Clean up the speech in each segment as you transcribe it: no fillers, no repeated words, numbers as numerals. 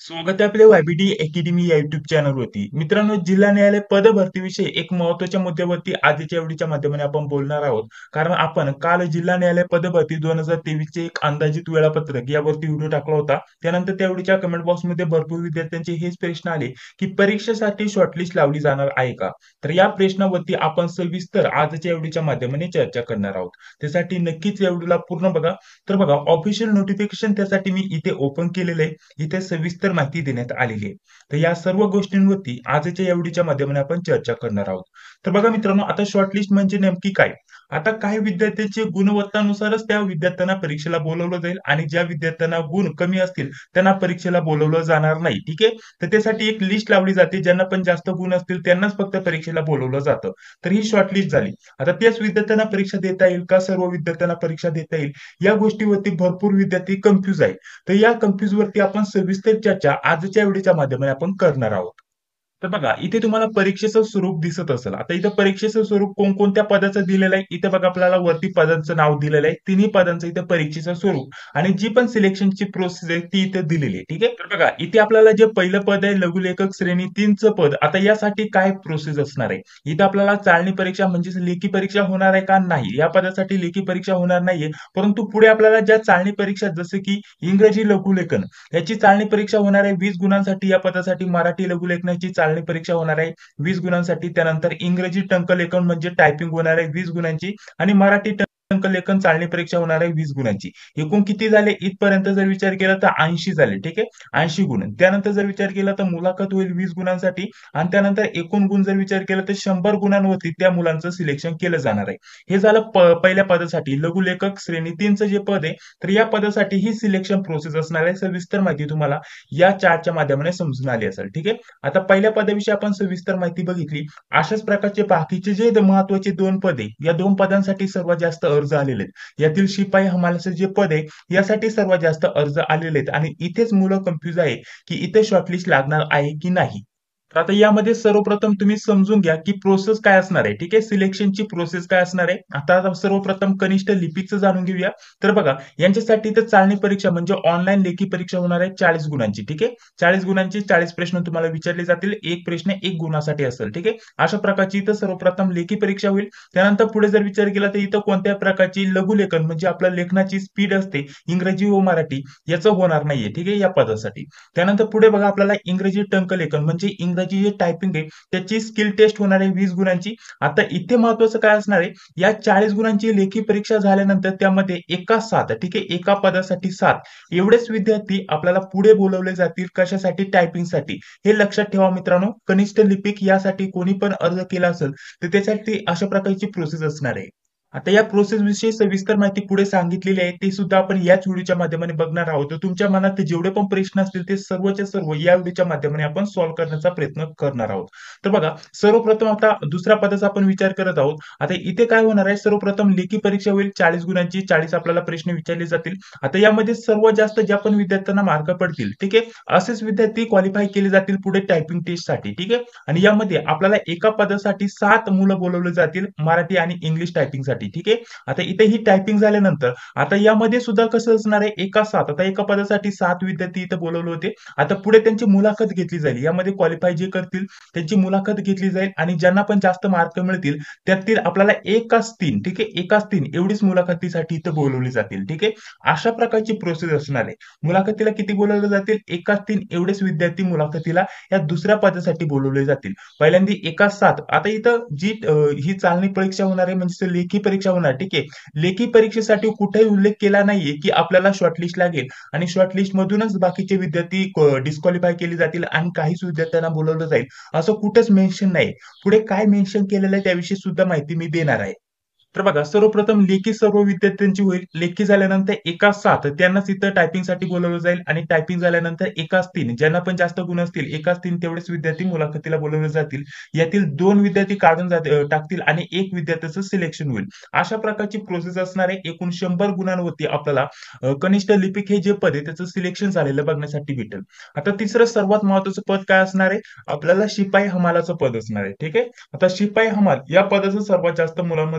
स्वागत आहे आपल्या वायबीटी अकॅडमी या युट्यूब चॅनलवरती. मित्रांनो, जिल्हा न्यायालय पदभरतीविषयी एक महत्त्वाच्या मुद्द्यावरती आजच्या एवढीच्या माध्यमाने आपण बोलणार आहोत. कारण आपण काल जिल्हा न्यायालय पदभरती 2023 चे एक अंदाजित वेळापत्रक यावरती व्हिडिओ टाकला होता. त्यानंतर त्यावेळीच्या कमेंट बॉक्समध्ये भरपूर विद्यार्थ्यांचे हेच प्रश्न आले की परीक्षेसाठी शॉर्टलिस्ट लावली जाणार आहे का? तर या प्रश्नावरती आपण सविस्तर आजच्या एवढीच्या माध्यमाने चर्चा करणार आहोत. त्यासाठी नक्कीच या व्हिडिओला पूर्ण बघा. तर बघा, ऑफिशियल नोटिफिकेशन त्यासाठी मी इथे ओपन केलेलं आहे. इथे सविस्तर माहिती देण्यात आलेली आहे. तर या सर्व गोष्टींवरती आजच्या एवढीच्या माध्यमाने आपण चर्चा करणार आहोत. तर बघा मित्रांनो, आता शॉर्टलिस्ट म्हणजे नेमकी काय? आता काही विद्यार्थ्यांची गुणवत्तानुसारच त्या विद्यार्थ्यांना परीक्षेला बोलवलं जाईल आणि ज्या विद्यार्थ्यांना गुण कमी असतील त्यांना परीक्षेला बोलवलं जाणार नाही. ठीक आहे. तर त्यासाठी एक लिस्ट लावली जाते. ज्यांना पण जास्त गुण असतील त्यांनाच फक्त परीक्षेला बोलवलं जातं. तर ही शॉर्टलिस्ट झाली. आता त्याच विद्यार्थ्यांना परीक्षा देता येईल का? सर्व विद्यार्थ्यांना परीक्षा देता येईल? या गोष्टीवरती भरपूर विद्यार्थी कन्फ्युज आहे. तर या कन्फ्युज वरती आपण सविस्तर चर्चा आजच्या व्हिडिओच्या माध्यमाने आपण करणार आहोत. तर बघा, इथे तुम्हाला परीक्षेचं स्वरूप दिसत असेल. आता इथं परीक्षेचं स्वरूप कोणकोणत्या पदाचं दिलेलं आहे? इथे बघा, आपल्याला वरती पदांचं नाव दिलेलं आहे. तिन्ही पदांचं इथे परीक्षेचं स्वरूप आणि जी पण सिलेक्शनची प्रोसेस आहे ती इथे दिलेली आहे. ठीक आहे. तर बघा, इथे आपल्याला जे पहिलं पद आहे लघुलेखक श्रेणी 3चं पद, आता यासाठी काय प्रोसेस असणार आहे? इथे आपल्याला चाळणी परीक्षा म्हणजेच लेखी परीक्षा होणार आहे का? नाही. या पदासाठी लेखी परीक्षा होणार नाहीये. परंतु पुढे आपल्याला ज्या चाळणी परीक्षा जसे की इंग्रजी लघुलेखन याची चाळणी परीक्षा होणार आहे 20 गुणांसाठी. या पदासाठी मराठी लघुलेखनाची चाळणी परीक्षा होणार आहे 20 गुणांसाठी. त्यानंतर इंग्रजी टंकलेखन म्हणजे टायपिंग होणार आहे 20 गुणांची आणि मराठी टंकलेखन चाळणी परीक्षा होणार आहे 20 गुणांची. एकूण किती झाले इथपर्यंत जर विचार केला तर 80 झाले. ठीक आहे. 80 गुण. त्यानंतर जर विचार केला तर मुलाखत होईल 20 गुणांसाठी आणि त्यानंतर एकूण गुण जर विचार केला तर 100 गुणांवरती त्या मुलांचं सिलेक्शन केलं जाणार आहे. हे झालं पहिल्या पदासाठी लघुलेखक श्रेणी 3चं जे पद आहे. तर या पदासाठी ही सिलेक्शन प्रोसेस असणार आहे. सविस्तर माहिती तुम्हाला या चार्टच्या माध्यमाने समजून आली असेल. ठीक आहे. आता पहिल्या पदाविषयी आपण सविस्तर माहिती बघितली. अशाच प्रकारचे बाकीचे जे महत्वाचे 2 पदे, या 2 पदांसाठी सर्वात जास्त अर्ज आलेले आहेत. यातील शिपाई हमालाचं जे पद आहे यासाठी सर्वात जास्त अर्ज आलेले आहेत आणि इथेच मुलं कन्फ्युज आहे की इथे शॉर्टलिस्ट लागणार आहे की नाही. तर आता यामध्ये सर्वप्रथम तुम्ही समजून घ्या की प्रोसेस काय असणार आहे. ठीक आहे. सिलेक्शनची प्रोसेस काय असणार आहे. आता सर्वप्रथम कनिष्ठ लिपिकचं जाणून घेऊया. तर बघा, यांच्यासाठी तर चाळणी परीक्षा म्हणजे ऑनलाईन लेखी परीक्षा होणार आहे 40 गुणांची. ठीक आहे. 40 गुणांची 40 प्रश्न तुम्हाला विचारले जातील. एक प्रश्न 1 गुणासाठी असेल. ठीक आहे. अशा प्रकारची इथं सर्वप्रथम लेखी परीक्षा होईल. त्यानंतर पुढे जर विचार केला तर इथं कोणत्या प्रकारची लघुलेखन म्हणजे आपल्या लेखनाची स्पीड असते इंग्रजी व मराठी याचं होणार नाहीये. ठीक आहे. या पदासाठी. त्यानंतर पुढे बघा, आपल्याला इंग्रजी टंकलेखन म्हणजे इंग्रजी जे टायपिंग आहे त्याची स्किल टेस्ट होणार आहे 20 गुणांची. आता इथे महत्वाचं काय असणार आहे, या 40 गुणांची लेखी परीक्षा झाल्यानंतर त्यामध्ये एका 7, ठीक आहे, एका पदासाठी 7 एवढेच विद्यार्थी आपल्याला पुढे बोलवले जातील. कशासाठी? टायपिंगसाठी. हे लक्षात ठेवा मित्रांनो. कनिष्ठ लिपिक यासाठी कोणी पण अर्ज केला असेल तर त्यासाठी अशा प्रकारची प्रोसेस असणार आहे. आता या प्रोसेस विषयी सविस्तर माहिती पुढे सांगितलेली आहे. ते सुद्धा आपण याच व्हिडिओच्या माध्यमाने बघणार आहोत. तर तुमच्या मनात जेवढे पण प्रश्न असतील ते सर्वच्या सर्व या व्हिडिओच्या माध्यमाने आपण सॉल्व्ह करण्याचा प्रयत्न करणार आहोत. तर बघा, सर्वप्रथम आता दुसऱ्या पदाचा आपण विचार करत आहोत. आता इथे काय होणार आहे, सर्वप्रथम लेखी परीक्षा होईल 40 गुणांची. 40 आपल्याला प्रश्न विचारले जातील. आता यामध्ये सर्वात जास्त ज्या पण विद्यार्थ्यांना मार्क पडतील, ठीक आहे, असेच विद्यार्थी क्वालिफाय केले जातील पुढे टायपिंग टेस्टसाठी. ठीक आहे. आणि यामध्ये आपल्याला एका पदासाठी 7 मुलं बोलवले जातील मराठी आणि इंग्लिश टायपिंगसाठी. ठीक आहे. आता इथे ही टायपिंग झाल्यानंतर आता यामध्ये सुद्धा कसं असणार आहे, एका 7, आता एका पदासाठी 7 विद्यार्थी इथे बोलवले होते. आता पुढे त्यांची मुलाखत घेतली जाईल. यामध्ये क्वालिफाय जे करतील त्यांची मुलाखत घेतली जाईल आणि ज्यांना पण जास्त मार्क मिळतील त्यातील आपल्याला एकाच 3, ठीक आहे, एकाच 3 एवढीच मुलाखतीसाठी इथे बोलवली जातील. ठीक आहे. अशा प्रकारची प्रोसेस असणार आहे. मुलाखतीला किती बोलवले जातील? एकाच 3 एवढेच विद्यार्थी मुलाखतीला या दुसऱ्या पदासाठी बोलवले जातील. पहिल्यांदा एकाच 7. आता इथं जी ही चालणी परीक्षा होणार आहे म्हणजे लेखी परीक्षा होणार. ठीक आहे. लेखी परीक्षेसाठी कुठेही उल्लेख केला नाहीये की आपल्याला शॉर्टलिस्ट लागेल आणि शॉर्टलिस्ट मधूनच बाकीचे विद्यार्थी डिस्क्वालिफाय केले जातील आणि काहीच विद्यार्थ्यांना बोलवलं जाईल असं कुठेच मेन्शन नाही. पुढे काय मेन्शन केलेलं आहे त्याविषयी सुद्धा माहिती मी देणार आहे. तर बघा, सर्वप्रथम लेखी सर्व विद्यार्थ्यांची होईल. लेखी झाल्यानंतर एकाच 7 त्यांनाच इथं टायपिंगसाठी बोलवलं जाईल आणि टायपिंग झाल्यानंतर एकाच 3 ज्यांना पण जास्त गुण असतील एकाच 3 तेवढेच विद्यार्थी मुलाखतीला बोलवले जातील. यातील 2 विद्यार्थी काढून टाकतील आणि 1 विद्यार्थ्याचं सिलेक्शन होईल. अशा प्रकारची प्रोसेस असणार आहे. एकूण 100 गुणांवरती आपल्याला कनिष्ठ लिपिक हे जे पद आहे त्याचं सिलेक्शन झालेलं बघण्यासाठी भेटेल. आता तिसरं सर्वात महत्वाचं पद काय असणार आहे, आपल्याला शिपाई हमालाचं पद असणार आहे. ठीक आहे. आता शिपाई हमाल या पदाचं सर्वात जास्त मुलांमध्ये कन्फ्युजन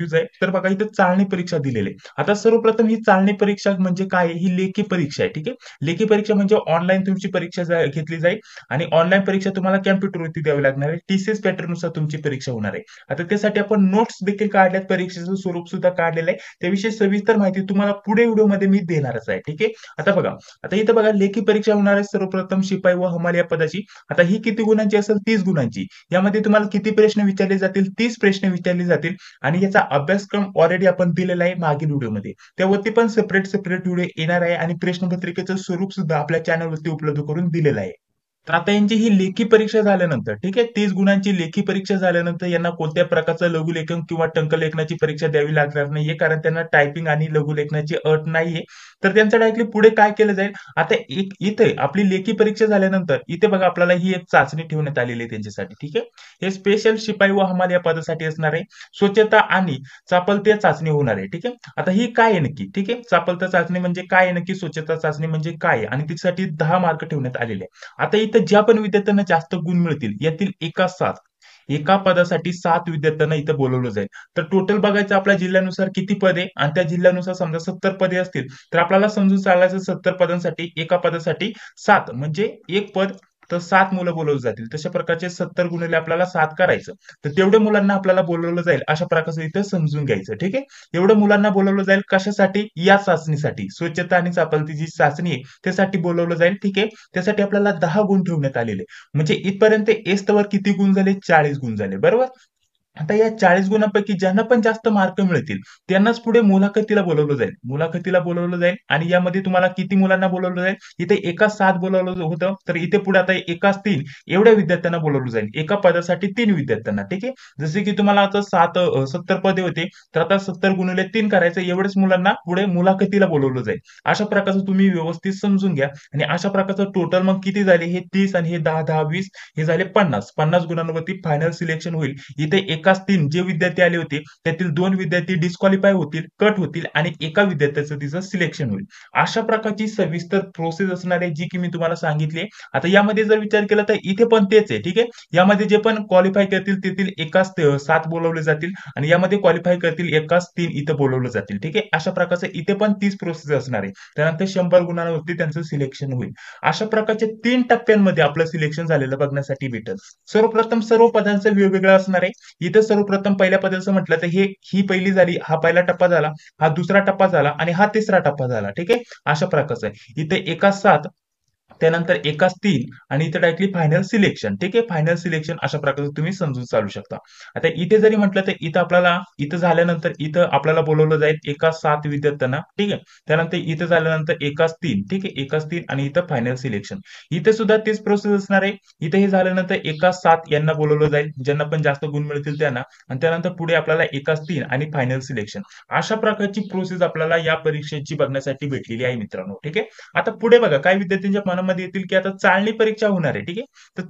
जाईल. तर बघा इथे चाळणी परीक्षा दिलेली आहे. आता सर्वप्रथम ही चाळणी परीक्षा म्हणजे काय आहे? ही लेखी परीक्षा आहे. ठीक आहे. लेखी परीक्षा म्हणजे ऑनलाईन तुमची परीक्षा घेतली जाईल आणि ऑनलाईन परीक्षा तुम्हाला कॉम्प्युटरवरती द्यावी लागणार आहे. टीसीएस पॅटर्ननुसार तुमची परीक्षा होणार आहे. आता त्यासाठी आपण नोट्स देखील काढल्यात, परीक्षेचं स्वरूप सुद्धा काढलेलं आहे. त्याविषयी सविस्तर माहिती तुम्हाला पुढे व्हिडिओमध्ये मी देणारच आहे. ठीक आहे. आता बघा, आता इथं बघा लेखी परीक्षा होणार आहे सर्वप्रथम शिपाई व हमाल या पदाची. आता ही किती गुणांची असेल? 30 गुणांची. यामध्ये तुम्हाला किती प्रश्न विचारले जातील? 30 प्रश्न विचारले जातील आणि याचा अभ्यासक्रम ऑलरेडी आपण दिलेला आहे मागील व्हिडिओमध्ये. त्यावरती पण सेपरेट व्हिडिओ येणार आहे आणि प्रश्नपत्रिकेचं स्वरूप सुद्धा आपल्या चॅनलवरती उपलब्ध करून दिलेलं आहे. तर आता यांची ही लेखी परीक्षा झाल्यानंतर, ठीक आहे, 30 गुणांची लेखी परीक्षा झाल्यानंतर यांना कोणत्या प्रकारचं लघुलेखन किंवा टंकलेखनाची परीक्षा द्यावी लागणार नाहीये, कारण त्यांना टायपिंग आणि लघुलेखनाची अट नाहीये. तर त्यांचं डायरेक्टली पुढे काय केलं जाईल? आता एक इथे आपली लेखी परीक्षा झाल्यानंतर इथे बघा आपल्याला ही एक चाचणी ठेवण्यात आलेली आहे त्यांच्यासाठी. ठीक आहे. हे स्पेशल शिपाई व हमाल या पदासाठी असणार आहे. स्वच्छता आणि चापलता चाचणी होणार आहे. ठीक आहे. आता ही काय आहे नक्की? ठीक आहे. चापलता चाचणी म्हणजे काय आहे नक्की? स्वच्छता चाचणी म्हणजे काय आहे? आणि त्यासाठी 10 मार्क ठेवण्यात आलेले आहे. आता इथं ज्या पण विद्यार्थ्यांना जास्त गुण मिळतील यातील एका पदासाठी 7 विद्यार्थ्यांना इथं बोलवलं जाईल. तर टोटल बघायचं आपल्या जिल्ह्यानुसार किती पदे आणि त्या जिल्ह्यानुसार समजा 70 पदे असतील तर आपल्याला समजून चालायचं 70 पदांसाठी एका पदासाठी 7 म्हणजे एक पद, तर 7 मुलं बोलवली जातील. तशा प्रकारचे 70 गुणिले आपल्याला 7 करायचं. तर तेवढ्या मुलांना आपल्याला बोलवलं जाईल अशा प्रकारचं इथं समजून घ्यायचं. ठीक आहे. एवढ्या मुलांना बोलवलं जाईल कशासाठी? या चाचणीसाठी. स्वच्छता आणि चापलती जी चाचणी आहे त्यासाठी बोलवलं जाईल. ठीक आहे. त्यासाठी आपल्याला 10 गुण ठेवण्यात आलेले. म्हणजे इथपर्यंत एस्तवर किती गुण झाले? 40 गुण झाले. बरोबर. आता या 40 गुणांपैकी ज्यांना पण जास्त मार्क मिळतील त्यांनाच पुढे मुलाखतीला बोलवलं जाईल. मुलाखतीला बोलवलं जाईल आणि यामध्ये तुम्हाला किती मुलांना बोलवलं जाईल? इथे एकाच 7 बोलवलं होतं, तर इथे पुढे आता एकाच 3 एवढ्या विद्यार्थ्यांना बोलवलं जाईल. एका पदासाठी 3 विद्यार्थ्यांना. ठीक आहे. जसे की तुम्हाला आता 70 पदे होते, तर आता 70 गुणिले 3 करायचं, एवढेच मुलांना पुढे मुलाखतीला बोलवलं जाईल. अशा प्रकारचं तुम्ही व्यवस्थित समजून घ्या आणि अशा प्रकारचं टोटल मग किती झाले? हे 30 आणि हे 10, 20 हे झाले 50. 50 गुणांवरती फायनल सिलेक्शन होईल. इथे एकाच 3 जे विद्यार्थी आले होते त्यातील 2 विद्यार्थी डिस्क्वालिफाय होतील, कट होतील आणि एका विद्यार्थ्याचं तिचं सिलेक्शन होईल. अशा प्रकारची सविस्तर प्रोसेस असणार आहे जी की मी तुम्हाला सांगितली. आता यामध्ये जर विचार केला तर इथे पण तेच आहे. ठीक आहे. यामध्ये जे पण क्वालिफाय करतील तेथील एकाच 7 बोलवले जातील आणि यामध्ये क्वालिफाय करतील एकाच 3 इथं बोलवले जातील. ठीक आहे. अशा प्रकारचे इथे पण 30 प्रोसेस असणार आहे. त्यानंतर 100 गुणांवरती त्यांचं सिलेक्शन होईल. अशा प्रकारचे 3 टप्प्यांमध्ये आपलं सिलेक्शन झालेलं बघण्यासाठी भेटेल. सर्वप्रथम सर्व पदांचं वेगवेगळं असणार आहे. इथं सर्वप्रथम पहिल्या पदाचं म्हटलं तर ही पहिली झाली, हा पहिला टप्पा झाला, हा दुसरा टप्पा झाला आणि हा तिसरा टप्पा झाला. ठीक आहे. अशा प्रकारचं आहे. इथे एकाच 7 त्यानंतर एकाच 3 आणि इथे डायरेक्टली फायनल सिलेक्शन. ठीक आहे. फायनल सिलेक्शन अशा प्रकारे तुम्ही समजून चालू शकता. आता इथे जरी म्हटलं तर इथं आपल्याला इथं झाल्यानंतर इथं आपल्याला बोलवलं जाईल एकाच 7 विद्यार्थ्यांना. ठीक आहे. त्यानंतर इथं झाल्यानंतर एकाच 3. ठीक आहे. एकाच 3 आणि इथं फायनल सिलेक्शन. इथे सुद्धा तीच प्रोसेस असणार आहे. इथे हे झाल्यानंतर एकाच 7 यांना बोलवलं जाईल, ज्यांना पण जास्त गुण मिळतील त्यांना, आणि त्यानंतर पुढे आपल्याला एकाच 3 आणि फायनल सिलेक्शन. अशा प्रकारची प्रोसेस आपल्याला या परीक्षेची बघण्यासाठी भेटलेली आहे मित्रांनो. ठीक आहे. आता पुढे बघा काही विद्यार्थ्यांच्या मनामध्ये येतील की आता चाळणी परीक्षा होणार आहे. ठीक आहे. तर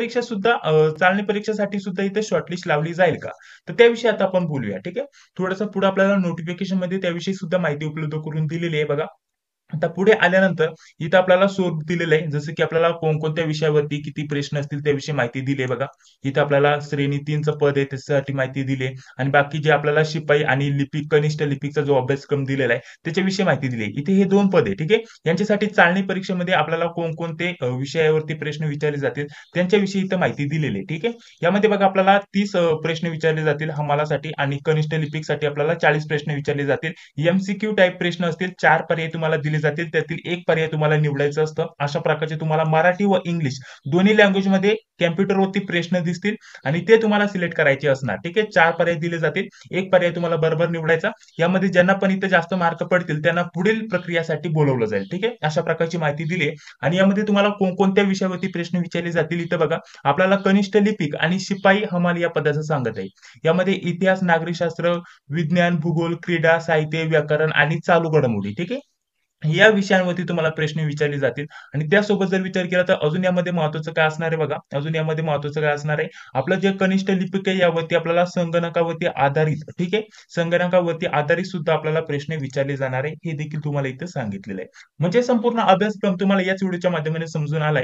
चाळणी परीक्षेसाठी सुद्धा इथे शॉर्टलिस्ट लावली जाईल का? तर त्याविषयी आता आपण बोलूया. ठीक आहे. थोडंसं पुढे आपल्याला नोटिफिकेशन मध्ये त्याविषयी सुद्धा माहिती उपलब्ध करून दिलेली आहे बघा. आता पुढे आल्यानंतर इथं आपल्याला स्वरूप दिलेलं आहे, जसं की आपल्याला कोणकोणत्या विषयावरती किती प्रश्न असतील त्याविषयी माहिती दिली आहे बघा. इथं आपल्याला श्रेणी 3चं पद आहे त्याच्यासाठी माहिती दिली आहे आणि बाकी जे आपल्याला शिपाई आणि लिपिक कनिष्ठ लिपिकचा जो अभ्यासक्रम दिलेला आहे त्याच्याविषयी माहिती दिली आहे. इथे हे 2 पद आहे. ठीक आहे. यांच्यासाठी चाळणी परीक्षेमध्ये आपल्याला कोणकोणते विषयावरती प्रश्न विचारले जातील त्यांच्याविषयी इथं माहिती दिलेली आहे. ठीक आहे. यामध्ये बघा आपल्याला 30 प्रश्न विचारले जातील हमालासाठी आणि कनिष्ठ लिपिकसाठी आपल्याला 40 प्रश्न विचारले जातील. एमसीक्यू टाईप प्रश्न असतील. 4 पर्याय तुम्हाला दिले जातील, त्यातील एक पर्याय तुम्हाला निवडायचं असतं. अशा प्रकारचे तुम्हाला मराठी व इंग्लिश दोन्ही लँग्वेज मध्ये कॉम्प्युटरवरती प्रश्न दिसतील आणि ते तुम्हाला सिलेक्ट करायचे असणार. ठीक आहे. 4 पर्याय दिले जातील, एक पर्याय तुम्हाला बरोबर निवडायचा. यामध्ये ज्यांना पण इथे जास्त मार्क पडतील त्यांना पुढील प्रक्रियासाठी बोलवलं जाईल. ठीक आहे. अशा प्रकारची माहिती दिली आहे आणि यामध्ये तुम्हाला कोणकोणत्या विषयावरती प्रश्न विचारले जातील इथं बघा. आपल्याला कनिष्ठ लिपिक आणि शिपाई हमाल या पदाचं सांगत आहे. यामध्ये इतिहास, नागरिकशास्त्र, विज्ञान, भूगोल, क्रीडा, साहित्य, व्याकरण आणि चालू घडामोडी. ठीक आहे. या विषयांवरती तुम्हाला प्रश्न विचारले जातील आणि त्यासोबत जर विचार केला तर अजून यामध्ये महत्वाचं काय असणार आहे बघा. अजून यामध्ये महत्वाचं काय असणार आहे, आपलं जे कनिष्ठ लिपिक आहे यावरती आपल्याला संगणकावरती आधारित, ठीक आहे, संगणकावरती आधारित सुद्धा आपल्याला प्रश्न विचारले जाणार आहे, हे देखील तुम्हाला इथे सांगितलेलं आहे. म्हणजे संपूर्ण अभ्यासक्रम तुम्हाला याच व्हिडिओच्या माध्यमाने समजून आलाय.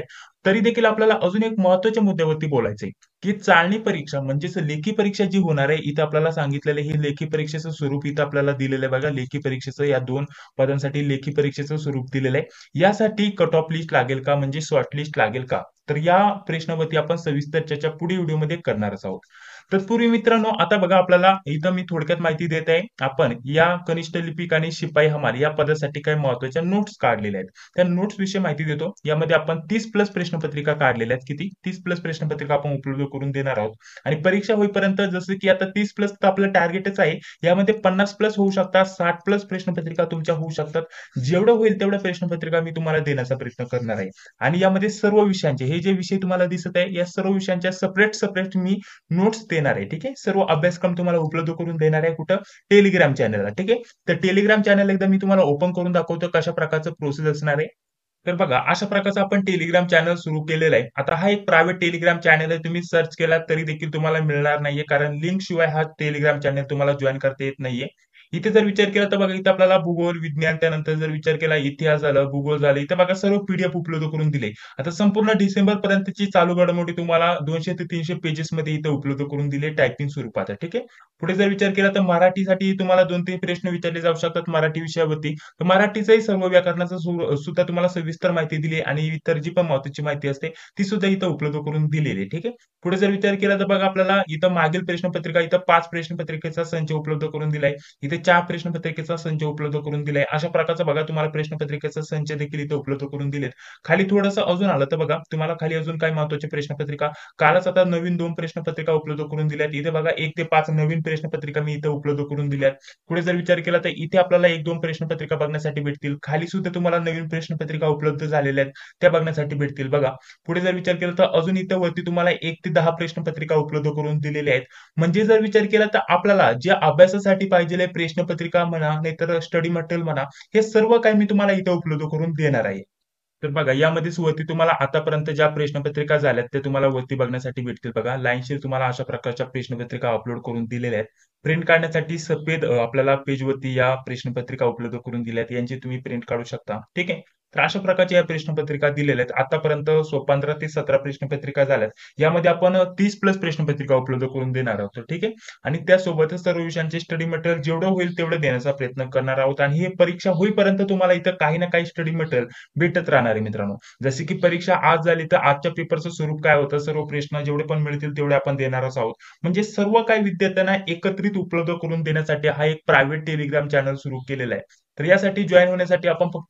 तरी देखील आपल्याला अजून एक महत्त्वाच्या मुद्द्यावरती बोलायचंय, की चाळणी परीक्षा म्हणजेच लेखी परीक्षा जी होणार आहे, इथे आपल्याला सांगितलेलं आहे, ही लेखी परीक्षेचं स्वरूप इथं आपल्याला दिलेलं आहे बघा. लेखी परीक्षेचं या 2 पदांसाठी लेखी परीक्षेचं स्वरूप दिलेलं आहे. यासाठी कट ऑफ लिस्ट लागेल का? म्हणजे शॉर्ट लिस्ट लागेल का? तर या प्रश्नावरती आपण सविस्तर चर्चा पुढील व्हिडिओमध्ये करणारच आहोत. तत्पूर्वी मित्रांनो, आता बघा आपल्याला इथं मी थोडक्यात माहिती देत आहे. आपण या कनिष्ठ लिपिक आणि शिपाई हमाल या पदासाठी काही महत्त्वाच्या नोट्स काढलेल्या आहेत. त्या नोट्स विषयी माहिती देतो. यामध्ये आपण 30 प्लस प्रश्नपत्रिका काढलेल्या आहेत. किती? 30 प्लस प्रश्नपत्रिका आपण उपलब्ध करून देणार आहोत. आणि परीक्षा होईपर्यंत जसं की आता 30 प्लस तर आपलं टार्गेटच आहे. यामध्ये 50 प्लस होऊ शकतात, 60 प्लस प्रश्नपत्रिका तुमच्या होऊ शकतात. जेवढं होईल तेवढ्या प्रश्नपत्रिका मी तुम्हाला देण्याचा प्रयत्न करणार आहे. आणि यामध्ये सर्व विषयांचे हे जे विषय तुम्हाला दिसत आहे, या सर्व विषयांच्या सेपरेट सेपरेट मी नोट्स देणार आहे. ठीक आहे. सर्व अभ्यासक्रम तुम्हाला उपलब्ध करून देणार आहे. कुठं? टेलिग्राम चॅनलला. ठीक आहे. तर टेलिग्राम चॅनल एकदा मी तुम्हाला ओपन करून दाखवतो कशा प्रकारचं प्रोसेस असणार आहे. तर बघा अशा प्रकारचं आपण टेलिग्राम चॅनल सुरू केलेलं आहे. आता हा एक प्रायव्हेट टेलिग्राम चॅनल आहे. तुम्ही सर्च केला तरी देखील तुम्हाला मिळणार नाहीये, कारण लिंक शिवाय हा टेलिग्राम चॅनल तुम्हाला जॉईन करता येत नाहीये. इथे जर विचार केला तर बघा, इथे आपल्याला भूगोल, विज्ञान, त्यानंतर जर विचार केला इतिहास झालं, भूगोल झालं, इथे बघा सर्व पीडीएफ उपलब्ध करून दिले. आता संपूर्ण डिसेंबर पर्यंतची चालू घडामोडी तुम्हाला 200 ते 300 पेजेस मध्ये इथे उपलब्ध करून दिले टायपिंग स्वरूपात. ठीक आहे. पुढे जर विचार केला तर मराठीसाठी तुम्हाला 2-3 प्रश्न विचारले जाऊ शकतात मराठी विषयावरती. तर मराठीचाही सर्व व्याकरणाचा सुद्धा तुम्हाला सविस्तर माहिती दिली आहे, आणि इतर जी पण महत्त्वाची माहिती असते ती सुद्धा इथं उपलब्ध करून दिलेली आहे. ठीक आहे. पुढे जर विचार केला तर बघा आपल्याला इथं मागील प्रश्नपत्रिका, इथं 5 प्रश्नपत्रिकेचा संच उपलब्ध करून दिलाय. इथे 4 प्रश्नपत्रिकेचा संच उपलब्ध करून दिलाय. अशा प्रकारचा बघा तुम्हाला प्रश्नपत्रिकेचा संच देखील इथे उपलब्ध करून दिलेत. खाली थोडंसं अजून आलं तर बघा तुम्हाला खाली अजून काही महत्त्वाची प्रश्नपत्रिका, कालच आता नवीन 2 प्रश्नपत्रिका उपलब्ध करून दिल्यात. इथे बघा 1 ते 5 नवीन प्रश्नपत्रिका मी इथे उपलब्ध करून दिल्यात. पुढे जर विचार केला तर इथे आपल्याला 1-2 प्रश्नपत्रिका बघण्यासाठी भेटतील. खाली सुद्धा तुम्हाला नवीन प्रश्नपत्रिका उपलब्ध झालेल्या आहेत, त्या बघण्यासाठी भेटतील बघा. पुढे जर विचार केला तर अजून इथे वरती तुम्हाला 1 ते 10 प्रश्नपत्रिका उपलब्ध करून दिलेल्या आहेत. म्हणजे जर विचार केला तर आपल्याला जे अभ्यासासाठी पाहिजे प्रश्नपत्रिका म्हणा, नाहीतर स्टडी मटेरियल म्हणा, हे सर्व काही मी तुम्हाला इथे उपलब्ध करून देणार आहे. तर बघा यामध्येच वरती तुम्हाला आतापर्यंत ज्या प्रश्नपत्रिका झाल्यात ते तुम्हाला वरती बघण्यासाठी भेटतील बघा. लाईनशीर तुम्हाला अशा प्रकारच्या प्रश्नपत्रिका अपलोड करून दिलेल्या आहेत. प्रिंट काढण्यासाठी सफेद आपल्याला पेजवरती या प्रश्नपत्रिका उपलब्ध करून दिल्यात. यांची तुम्ही प्रिंट काढू शकता. ठीक आहे. तर अशा प्रकारच्या या प्रश्नपत्रिका दिलेल्या आहेत. आतापर्यंत 15 ते 17 प्रश्नपत्रिका झाल्यात. यामध्ये आपण 30 प्लस प्रश्नपत्रिका उपलब्ध करून देणार आहोत. ठीक आहे. आणि त्यासोबतच सर्व विषयांचे स्टडी मटेरियल जेवढं होईल तेवढं देण्याचा प्रयत्न करणार आहोत. आणि ही परीक्षा होईपर्यंत तुम्हाला इथं काही ना काही स्टडी मटेरियल भेटत राहणार आहे मित्रांनो. जसे की परीक्षा आज झाली तर आजच्या पेपरचं स्वरूप काय होतं, सर्व प्रश्न जेवढे पण मिळतील तेवढे आपण देणारच आहोत. म्हणजे सर्व काही विद्यार्थ्यांना एकत्रित उपलब्ध करून देण्यासाठी हा एक प्रायव्हेट टेलिग्राम चॅनल सुरू केलेला आहे. तर यासाठी जॉईन होण्यासाठी आपण फक्त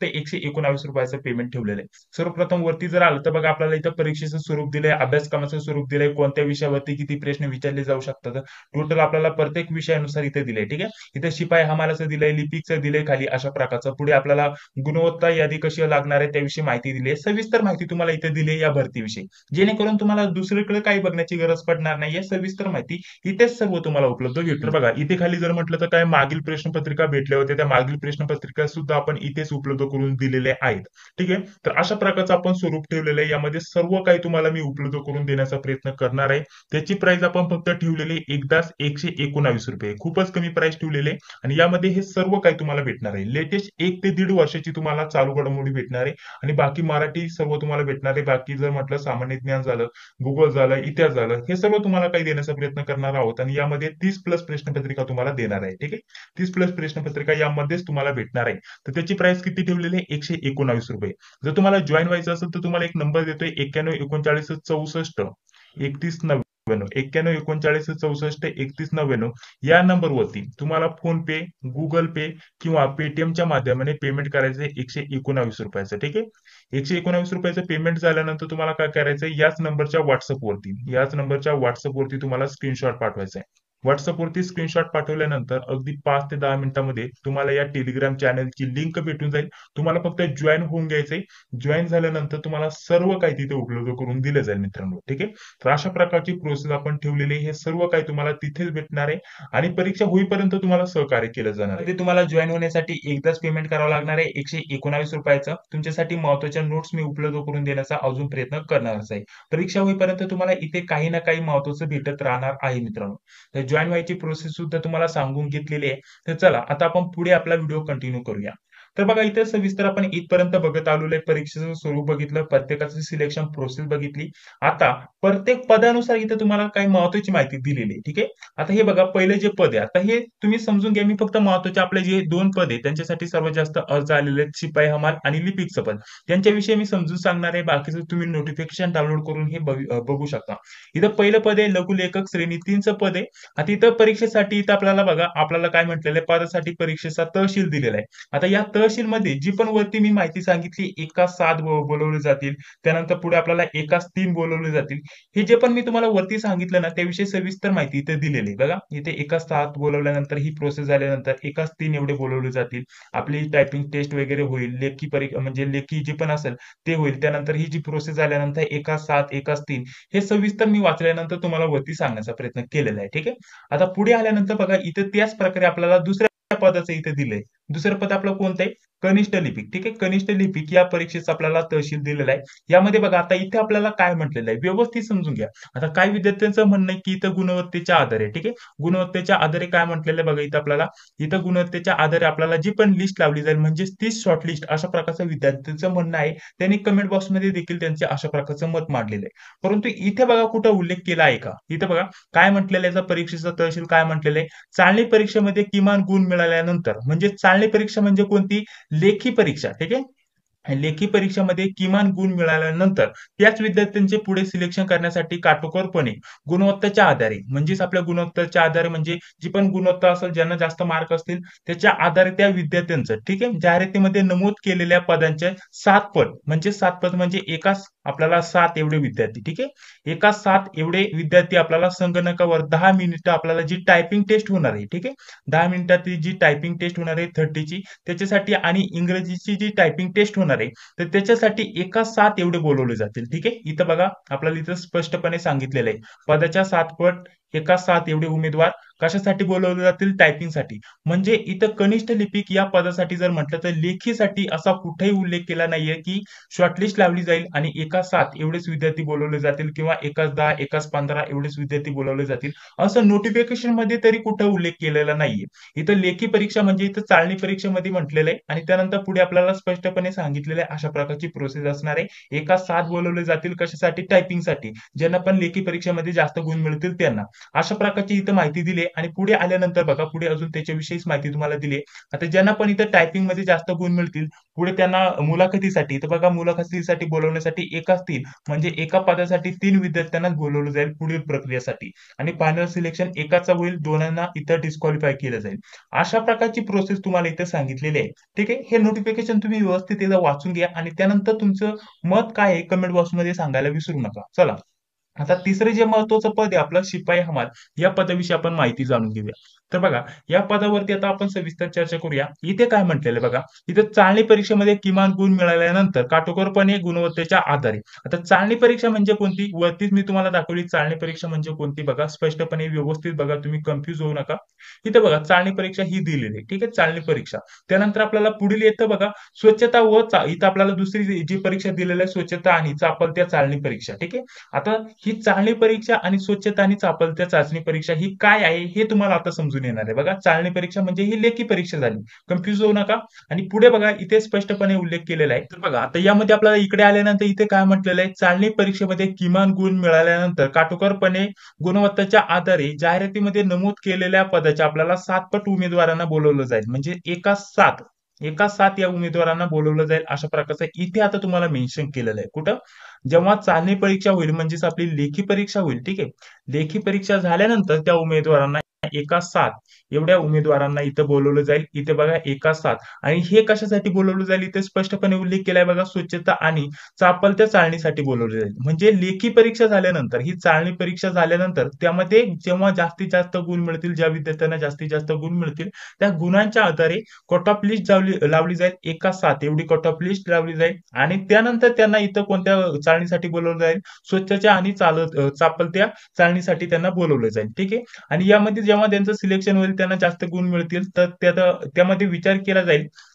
₹119 पेमेंट ठेवलेलं आहे. सर्वप्रथम वरती जर आलं तर बघा आपल्याला इथं परीक्षेचं स्वरूप दिलंय, अभ्यासक्रमाचं स्वरूप दिलंय, कोणत्या विषयावरती किती प्रश्न विचारले जाऊ शकतात. टोटल आपल्याला प्रत्येक विषयानुसार इथे दिलंय. ठीक आहे. इथे शिपाई हमालाचं दिलंय, लिपिकचं दिलंय खाली अशा प्रकारचं. पुढे आपल्याला गुणवत्ता यादी कशी लागणार आहे त्याविषयी माहिती दिली आहे. सविस्तर माहिती तुम्हाला इथे दिली आहे या भरतीविषयी, जेणेकरून तुम्हाला दुसरीकडे काही बघण्याची गरज पडणार नाहीये. सविस्तर माहिती इथेच सर्व तुम्हाला उपलब्ध भेटणार. बघा इथे खाली जर म्हटलं तर काय मागील प्रश्नपत्रिका भेटल्या होत्या, त्या मागील प्रश्नपत्रिका सुद्धा आपण इथेच उपलब्ध करून दिलेले आहेत. ठीक आहे. तर अशा प्रकारचं आपण स्वरूप ठेवलेलं आहे. यामध्ये सर्व काही तुम्हाला मी उपलब्ध करून देण्याचा प्रयत्न करणार आहे. त्याची प्राइस आपण फक्त ठेवलेली एकदाच ₹119. खूपच कमी प्राइस ठेवलेली आहे. आणि यामध्ये हे सर्व काही तुम्हाला भेटणार आहे. लेटेस्ट 1 ते 1.5 वर्षाची तुम्हाला चालू घडामोडी भेटणार आहे. आणि बाकी मराठी सर्व तुम्हाला भेटणार आहे. बाकी जर म्हटलं सामान्य ज्ञान झालं, भूगोल झालं, इतिहास झालं, हे सर्व तुम्हाला काही देण्याचा प्रयत्न करणार आहोत. आणि यामध्ये 30 प्लस प्रश्नपत्रिका तुम्हाला देणार आहे. ठीक आहे. 30 प्लस प्रश्नपत्रिका यामध्येच तुम्हाला भेटणार आहे. तर त्याची प्राइस किती ठेवलेली आहे? ₹119. जर तुम्हाला जॉईन व्हायचं असेल तर तुम्हाला एक नंबर देतोय 91 39 64 3199 या नंबरवरती तुम्हाला फोन पे, गुगल पे किंवा पेटीएमच्या माध्यमाने पेमेंट करायचं आहे ₹119. ठीक आहे. ₹119 पेमेंट झाल्यानंतर तुम्हाला काय करायचंय, याच नंबरच्या व्हॉट्सअपवरती तुम्हाला स्क्रीनशॉट पाठवायचा आहे. व्हॉट्सअपवरती स्क्रीनशॉट पाठवल्यानंतर अगदी 5 ते 10 मिनिटांमध्ये तुम्हाला या टेलिग्राम चॅनलची लिंक भेटून जाईल. तुम्हाला फक्त जॉईन होऊन घ्यायचंय. जॉईन झाल्यानंतर तुम्हाला सर्व काही तिथे उपलब्ध करून दिलं जाईल मित्रांनो. ठीक आहे. तर अशा प्रकारची प्रोसेस आपण ठेवलेली आहे. हे सर्व काही तुम्हाला तिथेच भेटणार आहे. आणि परीक्षा होईपर्यंत तुम्हाला सहकार्य केलं जाणार आहे. तुम्हाला जॉईन होण्यासाठी एकदाच पेमेंट करावं लागणार आहे ₹119. तुमच्यासाठी महत्त्वाच्या नोट्स मी उपलब्ध करून देण्याचा अजून प्रयत्न करणारच आहे. परीक्षा होईपर्यंत तुम्हाला इथे काही ना काही महत्त्वाचं भेटत राहणार आहे मित्रांनो. तर जॉईन व्हायची प्रोसेस सुद्धा तुम्हाला सांगून घेतलेली आहे. तर चला आता आपण पुढे आपला व्हिडिओ कंटिन्यू करूया. तर बघा इथे सविस्तर आपण इथपर्यंत बघत आलेलो आहे. परीक्षेचं स्वरूप बघितलं, प्रत्येकाची सिलेक्शन प्रोसेस बघितली. आता प्रत्येक पदानुसार इथे तुम्हाला काही महत्वाची माहिती दिलेली आहे. ठीक आहे. आता हे बघा पहिले जे पद आहे, आता हे तुम्ही समजून घ्या. मी फक्त महत्वाचे आपले जे 2 पद आहे त्यांच्यासाठी सर्वात जास्त अर्ज आलेले आहेत. शिपाई हमाल आणि लिपिकचं पद. त्यांच्याविषयी मी समजून सांगणार आहे. बाकीचं तुम्ही नोटिफिकेशन डाउनलोड करून हे बघू शकता. इथं पहिलं पद आहे लघुलेखक श्रेणी 3चं पद आहे. आता इथं परीक्षेसाठी इथं आपल्याला बघा आपल्याला काय म्हटलेलं आहे, पदासाठी परीक्षेचा तहसील दिलेला आहे. आता या तहसील मध्ये जी पण वरती मी माहिती सांगितली एकास 7 बोलवले जातील, त्यानंतर पुढे आपल्याला एकास 3 बोलवले जातील. हे जे पण मी तुम्हाला वरती सांगितलं ना त्याविषयी सविस्तर माहिती इथे दिलेली आहे. बघा इथे एकास 7 बोलवल्यानंतर ही प्रोसेस झाल्यानंतर एकास 3 एवढे बोलवले जातील. आपली टायपिंग टेस्ट वगैरे होईल, लेखी परीक्षा म्हणजे लेखी जे पण असेल ते होईल. त्यानंतर ही जी प्रोसेस झाल्यानंतर एकास 7 एकास 3 हे सविस्तर मी वाचल्यानंतर तुम्हाला वरती सांगण्याचा प्रयत्न केलेला आहे. ठीक आहे. आता पुढे आल्यानंतर बघा इथे त्याच प्रकारे आपल्याला दुसऱ्या पदाचं इथे दिलंय. दुसरं पद आपलं कोणतं आहे? कनिष्ठ लिपिक. ठीक आहे. कनिष्ठ लिपिक या परीक्षेचा आपल्याला तहसील दिलेला आहे. यामध्ये बघा आता इथे आपल्याला काय म्हटलेलं आहे व्यवस्थित समजून घ्या. आता काही विद्यार्थ्यांचं म्हणणं आहे की इथं गुणवत्तेच्या आधारे, ठीक आहे, गुणवत्तेच्या आधारे काय म्हटलेलं आहे बघा इथं आपल्याला, इथं गुणवत्तेच्या आधारे आपल्याला जी पण लिस्ट लावली जाईल म्हणजे ती शॉर्ट लिस्ट अशा प्रकारचं विद्यार्थ्यांचं म्हणणं आहे. त्यांनी कमेंट बॉक्समध्ये देखील त्यांचे अशा प्रकारचं मत मांडलेलं आहे. परंतु इथे बघा कुठं उल्लेख केला आहे का? इथे बघा काय म्हटलेलं आहे, परीक्षेचा तहसील काय म्हटलेलं आहे, चालणी परीक्षेमध्ये किमान गुण मिळाल्यानंतर, म्हणजे चालणी परीक्षा म्हणजे कोणती? लेखी परीक्षा. ठीक आहे. लेखी परीक्षेमध्ये किमान गुण मिळाल्यानंतर त्याच विद्यार्थ्यांचे पुढे सिलेक्शन करण्यासाठी काटेकोरपणे गुणवत्तेच्या आधारे, म्हणजेच आपल्या गुणवत्तेच्या आधारे म्हणजे जी पण गुणवत्ता असेल, ज्यांना जास्त मार्क असतील त्याच्या आधारे त्या विद्यार्थ्यांचं, ठीक आहे, जाहिरातीमध्ये नमूद केलेल्या पदांचे 7 पद, म्हणजे 7 पद म्हणजे एकाच आपल्याला 7 एवढे विद्यार्थी, ठीक आहे, एका 7 एवढे विद्यार्थी आपल्याला संगणकावर 10 मिनिटं आपल्याला जी टायपिंग टेस्ट होणार आहे, ठीक आहे, 10 मिनिटाची जी टायपिंग टेस्ट होणार आहे 30ची, त्याच्यासाठी आणि इंग्रजीची जी टायपिंग टेस्ट होणार आहे तर त्याच्यासाठी एका 7 एवढे बोलवले जातील. ठीक आहे. इथं बघा आपल्याला इथं स्पष्टपणे सांगितलेलं आहे पदाच्या 7 पट एका 7 एवढे उमेदवार कशासाठी बोलवले जातील? टायपिंगसाठी. म्हणजे इथं कनिष्ठ लिपिक या पदासाठी जर म्हटलं तर लेखीसाठी असा कुठेही उल्लेख केला नाहीये की शॉर्टलिस्ट लावली जाईल आणि एका 7 एवढेच विद्यार्थी बोलवले जातील किंवा एकाच 10 एकाच 15 एवढेच विद्यार्थी बोलवले जातील असं नोटिफिकेशन मध्ये तरी कुठं उल्लेख केलेला नाहीये. इथं लेखी परीक्षा म्हणजे इथं चालणी परीक्षेमध्ये म्हटलेलं आहे आणि त्यानंतर पुढे आपल्याला स्पष्टपणे सांगितलेलं आहे अशा प्रकारची प्रोसेस असणार आहे. एका 7 बोलवले जातील कशासाठी? टायपिंगसाठी. ज्यांना पण लेखी परीक्षेमध्ये जास्त गुण मिळतील त्यांना. अशा प्रकारची इथं माहिती दिली आणि पुढे आल्यानंतर बघा पुढे अजून त्याच्याविषयीच माहिती तुम्हाला दिली. आता ज्यांना पण इथं टायपिंग मध्ये जास्त गुण मिळतील पुढे त्यांना मुलाखतीसाठी, तर बघा मुलाखतीसाठी बोलवण्यासाठी एकाच 3 म्हणजे एका पदासाठी 3 विद्यार्थ्यांना बोलवलं जाईल पुढील प्रक्रियेसाठी आणि फायनल सिलेक्शन एकाचा होईल, दोनांना इथं डिस्क्वालिफाय केलं जाईल. अशा प्रकारची प्रोसेस तुम्हाला इथं सांगितलेली आहे. ठीक आहे. हे नोटिफिकेशन तुम्ही व्यवस्थित एकदा वाचून घ्या आणि त्यानंतर तुमचं मत काय आहे कमेंट बॉक्समध्ये सांगायला विसरू नका. चला आता तिसरे जे महत्वाचं पद आहे आपलं शिपाई हमाल या पदाविषयी आपण माहिती जाणून घेऊया. तर बघा या पदावरती आता आपण सविस्तर चर्चा करूया. इथे काय म्हटलेलं बघा, इथे चालणी परीक्षेमध्ये किमान गुण मिळाल्यानंतर काटेकोरपणे गुणवत्तेच्या आधारे. आता चालणी परीक्षा म्हणजे कोणती? वरतीच मी तुम्हाला दाखवली चालणी परीक्षा म्हणजे कोणती बघा, स्पष्टपणे व्यवस्थित बघा, तुम्ही कन्फ्युज होऊ नका. इथे बघा चालणी परीक्षा ही दिलेली आहे. ठीक आहे. चालणी परीक्षा. त्यानंतर आपल्याला पुढील येतं बघा स्वच्छता व इथं आपल्याला दुसरी जी परीक्षा दिलेली आहे स्वच्छता आणि चापलत्या चालणी परीक्षा. ठीक आहे. आता ही चालणी परीक्षा आणि स्वच्छता आणि चापलत्या चाचणी परीक्षा ही काय आहे हे तुम्हाला आता समजून येणार आहे. बघा चालणी परीक्षा म्हणजे ही लेखी परीक्षा झाली. कन्फ्युज होऊ नका. आणि पुढे बघा इथे स्पष्टपणे उल्लेख केलेला आहे. तर बघा आता यामध्ये आपल्याला इकडे आल्यानंतर इथे काय म्हटलेलं आहे, चालणी परीक्षेमध्ये किमान गुण मिळाल्यानंतर काटेकोरपणे गुणवत्तेच्या आधारे जाहिरातीमध्ये नमूद केलेल्या पदाच्या आपल्याला 7 पट उमेदवारांना बोलवलं जाईल. म्हणजे एका 7 या उमेदवारांना बोलवलं जाईल अशा प्रकारचं इथे आता तुम्हाला मेन्शन केलेलं आहे. कुठं? जेव्हा चालणी परीक्षा होईल म्हणजेच आपली लेखी परीक्षा होईल. ठीक आहे. लेखी परीक्षा झाल्यानंतर त्या उमेदवारांना एका 7 एवढ्या उमेदवारांना इथं बोलवलं जाईल. इथे बघा एका 7 आणि हे कशासाठी बोलवलं जाईल इथे स्पष्टपणे उल्लेख केलाय बघा, स्वच्छता आणि चापलत्या चाळणीसाठी बोलवलं जाईल. म्हणजे लेखी परीक्षा झाल्यानंतर ही चाळणी परीक्षा झाल्यानंतर त्यामध्ये जेव्हा जास्तीत जास्त गुण मिळतील, ज्या विद्यार्थ्यांना जास्तीत जास्त गुण मिळतील त्या गुणांच्या आधारे कट ऑफ लिस्ट लावली जाईल. एका 7 एवढी कट ऑफ लिस्ट लावली जाईल आणि त्यानंतर त्यांना इथं कोणत्या चाळणीसाठी बोलवलं जाईल? स्वच्छच्या आणि चापलत्या चाळणीसाठी त्यांना बोलवलं जाईल. ठीक आहे. आणि यामध्ये जेव्हा त्यांचं सिलेक्शन होईल त्यांना जास्त गुण मिळतील तर त्यामध्ये विचार केला जाईल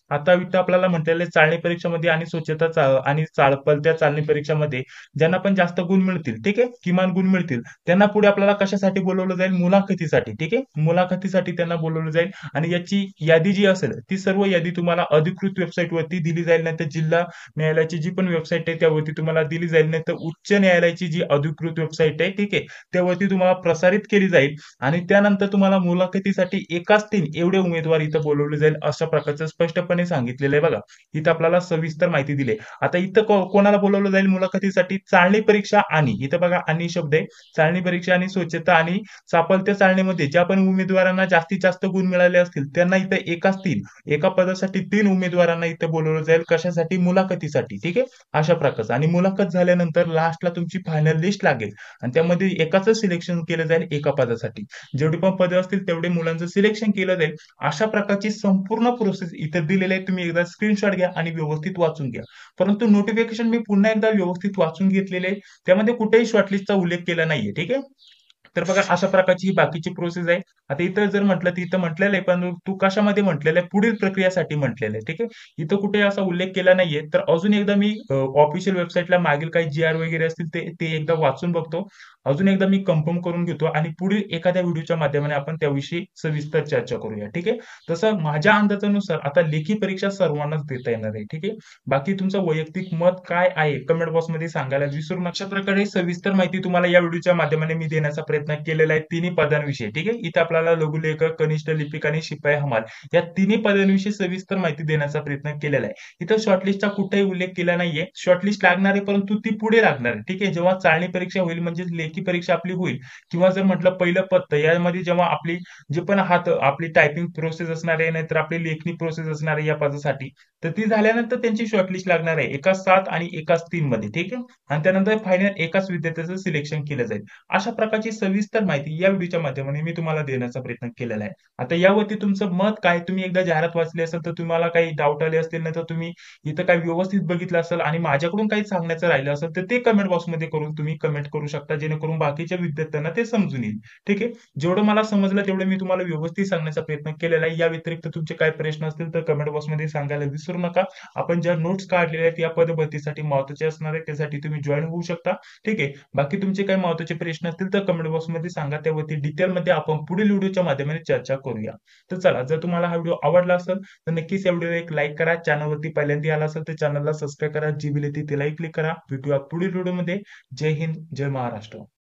आता इथं आपल्याला म्हटलेलं आहे चाळणी परीक्षामध्ये आणि स्वच्छता आणि पलत्या चालणी परीक्षामध्ये ज्यांना पण जास्त गुण मिळतील, ठीक आहे, किमान गुण मिळतील, त्यांना पुढे आपल्याला कशासाठी बोलवलं जाईल? मुलाखतीसाठी, ठीक आहे. मुलाखतीसाठी त्यांना बोलवलं जाईल आणि याची यादी जी असेल ती सर्व यादी तुम्हाला अधिकृत वेबसाईट वरती दिली जाईल, नाही तर जिल्हा न्यायालयाची जी पण वेबसाईट आहे त्यावरती तुम्हाला दिली जाईल, नाही तर उच्च न्यायालयाची जी अधिकृत वेबसाईट आहे, ठीक आहे, त्यावरती तुम्हाला प्रसारित केली जाईल आणि त्यानंतर तुम्हाला मुलाखतीसाठी एकाच 3 एवढे उमेदवार इथं बोलवले जाईल अशा प्रकारचं स्पष्टपणे सांगितलेलं आहे बघा. इथं आपल्याला सविस्तर माहिती दिली आहे. आता इथं कोणाला बोलवलं जाईल मुलाखतीसाठी? चाळणी परीक्षा आणि इथं बघा आणि शब्द आहे. चाळणी परीक्षा आणि स्वच्छता आणि सापळत्या चाळणीमध्ये ज्या पण उमेदवारांना जास्तीत जास्त गुण मिळाले असतील त्यांना इथं एकाच 3 एका पदासाठी 3 उमेदवारांना इथं बोलवलं जाईल. कशासाठी? मुलाखतीसाठी, ठीक आहे. अशा प्रकारचं आणि मुलाखत झाल्यानंतर लास्टला तुमची फायनल लिस्ट लागेल आणि त्यामध्ये एकाच सिलेक्शन केलं जाईल एका पदासाठी. जेवढी पण पदं असतील तेवढे मुलांचं सिलेक्शन केलं जाईल. अशा प्रकारची संपूर्ण प्रोसेस इथे दिलेली आहे. तुम्ही एकदा स्क्रीनशॉट घ्या आणि व्यवस्थित वाचून घ्या. परंतु नोटिफिकेशन मी पुन्हा एकदा व्यवस्थित वाचून घेतलेले आहे. त्यामध्ये कुठेही शॉर्टलिस्टचा उल्लेख केला नाहीये, ठीक आहे. तर बघा अशा प्रकारची ही बाकीची प्रोसेस आहे. आता इथं जर म्हटलं तर इथं म्हटलेलं आहे, पण तू कशामध्ये म्हटलेलं आहे? पुढील प्रक्रियासाठी म्हटलेलं आहे, ठीक आहे. इथं कुठे असा उल्लेख केला नाहीये. तर अजून एकदा मी ऑफिशियल वेबसाईटला मागील काही जी आर वगैरे असतील ते ते एकदा वाचून बघतो. अजून एकदा मी कन्फर्म करून घेतो आणि पुढील एखाद्या व्हिडिओच्या माध्यमाने आपण त्याविषयी सविस्तर चर्चा करूया, ठीक आहे. तसं माझ्या अंदाजानुसार आता लेखी परीक्षा सर्वांनाच देता येणार आहे, ठीक आहे. बाकी तुमचं वैयक्तिक मत काय आहे कमेंट बॉक्समध्ये सांगायला विसरू नका. अशा प्रकारे सविस्तर माहिती तुम्हाला या व्हिडिओच्या माध्यमाने मी देण्याचा प्रयत्न केलेला आहे तिन्ही पदांविषयी, ठीक आहे. इथे आपल्याला लघुलेखक, कनिष्ठ लिपिक आणि शिपाई हमाल या तिन्ही पदांविषयी सविस्तर माहिती देण्याचा प्रयत्न केलेला आहे. इथं शॉर्टलिस्टचा कुठेही उल्लेख केला नाहीये. शॉर्टलिस्ट लागणार आहे, परंतु ती पुढे लागणार आहे, ठीक आहे. जेव्हा चाळणी परीक्षा होईल म्हणजे लेखी परीक्षा आपली होईल किंवा जर म्हटलं पहिलं पद यामध्ये जेव्हा आपली जे पण आपली टायपिंग प्रोसेस असणार आहे, नाहीतर आपली लेखणी प्रोसेस असणार आहे या पदासाठी, तर ती झाल्यानंतर त्यांची शॉर्टलिस्ट लागणार आहे एकाच 7 आणि एकाच 3 मध्ये, ठीक आहे. आणि त्यानंतर फायनल एकाच विद्यार्थ्याचं सिलेक्शन केलं जाईल. अशा प्रकारची सविस्तर माहिती या व्हिडिओच्या माध्यमाने मी तुम्हाला देण्याचा प्रयत्न केलेला आहे. आता यावरती तुमचं मत काय? तुम्ही एकदा जाहिरात वाचली असेल तर तुम्हाला काही डाऊट आले असतील, नाही तर तुम्ही इथं काही व्यवस्थित बघितलं असेल आणि माझ्याकडून काही सांगण्याचं राहिलं असेल तर ते कमेंट बॉक्समध्ये करून तुम्ही कमेंट करू शकता, जेणेकरून बाकीच्या विद्यार्थ्यांना ते समजून येईल, ठीक आहे. जेवढं मला समजलं तेवढं मी तुम्हाला व्यवस्थित सांगण्याचा प्रयत्न केलेला आहे. या व्यतिरिक्त तुमचे काही प्रश्न असतील तर कमेंट बॉक्समध्ये सांगायला विसरू नका. आपण ज्या नोट्स काढलेल्या आहेत या पदभरतीसाठी महत्त्वाचे असणार आहे, त्यासाठी तुम्ही जॉईन होऊ शकता, ठीक आहे. बाकी तुमचे काही महत्त्वाचे प्रश्न असतील तर कमेंट बॉक्समध्ये सांगा, त्यावरती डिटेलमध्ये आपण पुढील व्हिडिओच्या माध्यमाने चर्चा करूया. तर चला, जर तुम्हाला हा व्हिडिओ आवडला असेल तर नक्कीच या व्हिडिओला एक लाईक करा. चॅनलवरती पहिल्यांदा आला असेल तर चॅनलला सबस्क्राईब करा. जी बेल येते तिलाही क्लिक करा. भेटूया पुढील व्हिडिओमध्ये. जय हिंद, जय महाराष्ट्र.